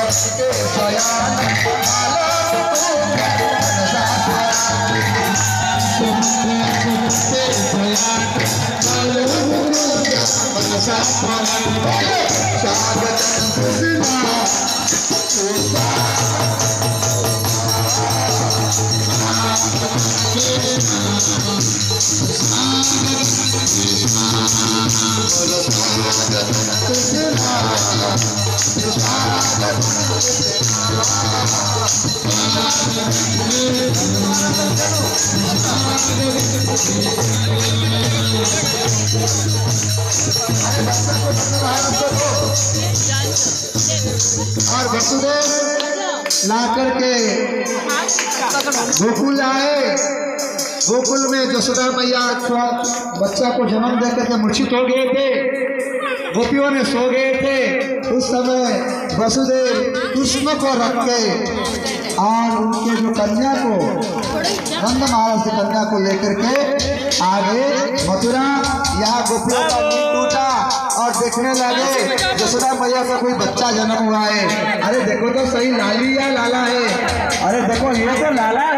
के बयान और वसुदेव ला करके गोकुल आए। गोकुल में यशोदा मैया बच्चा को जन्म दे करके मूर्छित हो गए थे, गोपियों ने सो गए थे। उस समय वसुदेव कृष्ण को रख के और उनके जो कन्या को नंद महाराज से कन्या को लेकर के आगे मथुरा, यहाँ गोपियों का नींद टूटा और देखने लगे यशोदा मैया का कोई बच्चा जन्म हुआ है। अरे देखो तो सही लाली या लाला है, अरे देखो ये तो लाला